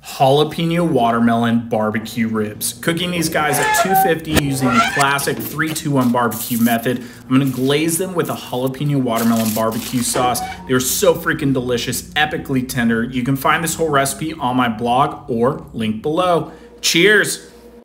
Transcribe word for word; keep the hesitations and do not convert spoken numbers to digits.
Jalapeño Watermelon B B Q Ribs. Cooking these guys at two fifty using the classic three two one barbecue method. I'm gonna glaze them with a jalapeno watermelon barbecue sauce. They're so freaking delicious, epically tender. You can find this whole recipe on my blog or link below. Cheers!